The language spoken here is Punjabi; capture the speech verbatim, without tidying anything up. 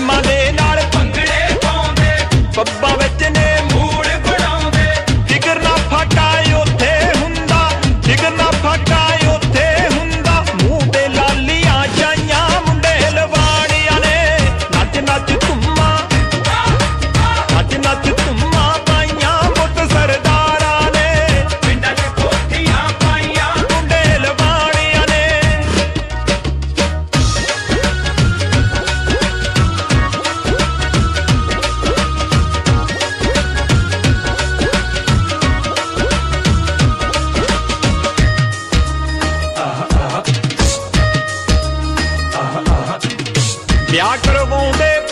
ਟੀਮਾਂ ਦੇ ਨਾਲ ਭੰਗੜੇ ਪਾਉਂਦੇ, ਪੱਬਾਂ ਵਿੱਚ ਨੇ ਮੂਡ ਬਣਾਉਂਦੇ। ਫਿਕਰ ਨਾ ਫਾਟਾ ਉੱਥੇ ਹੁੰਦਾ, ਫਿਕਰ ਨਾ ਫਾਟਾ ਉੱਥੇ ਹੁੰਦਾ। ਮੂੰਹ ਤੇ ਲਾਲੀਆਂ ਛਾਈਆਂ ਮੁੰਡੇ ਲਵਾਣੀਆਂ ਨੇ। ਨੱਚ ਨੱਚ ਧੁੰਮਾਂ, ਨੱਚ ਨੱਚ ਧੁੰਮਾਂ ਪਾਈਆਂ ਮੁੱਢ ਸਰਦਾਰਾਂ ਨੇ। ਪਿੰਡਾਂ 'ਚ ਕੋਠੀਆਂ ਪਾਈਆਂ ਮੁੰਡੇ ਲਵਾਣੀਆਂ ਨੇ। ਵਿਆਹ ਕਰਵਾਉਂਦੇ